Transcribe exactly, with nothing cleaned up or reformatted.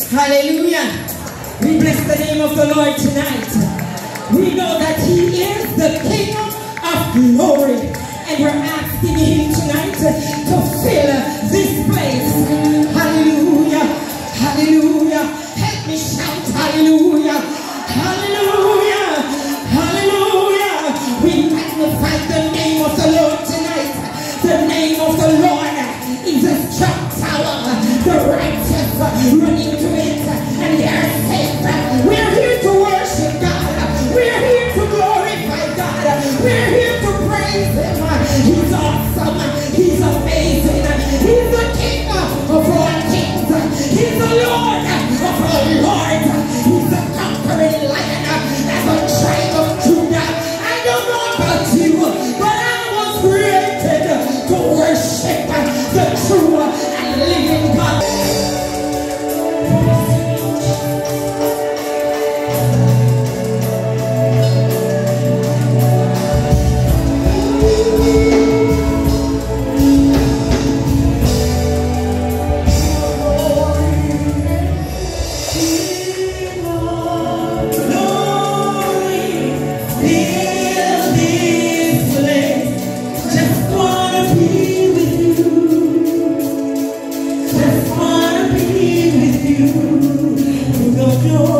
Hallelujah. We bless the name of the Lord tonight. We know that He is the King of glory. And we're asking Him tonight to fill this place. Hallelujah. Hallelujah. Help me shout hallelujah. Hallelujah. Hallelujah. We magnify the name of the Lord tonight. The name of the Lord is a strong tower. The righteous run into it and they are safe. We're here to worship God. We're here to glorify God. We're here to praise Him. He's awesome. He's amazing. He's the King of all kings. He's the Lord of all lords. He's the conquering lion of the tribe of Judah. I don't know about you, but I was created to worship the true and living God. Your